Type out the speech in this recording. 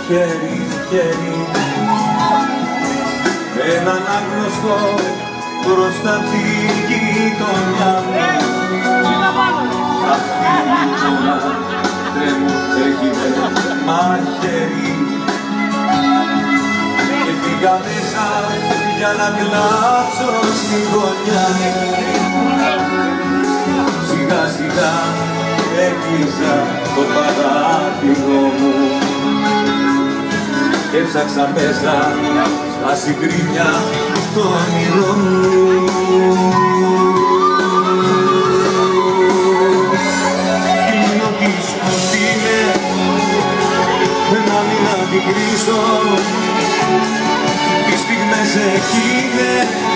χέρι με έναν άγνωστο μπροστά τη γειτονιά μου. Αυτή η εικόνα δεν μου έγινε μαχαίρι και πήγα μέσα για να κλάψω στην γωνιά. Σιγά σιγά έκλεισα το παράθυρο μου και έψαξα μέσα στα συγκρίνια το όνειρό μου. Κλείνω τη σκοτεινή να μην αντικρίσω τις στιγμές εκείνες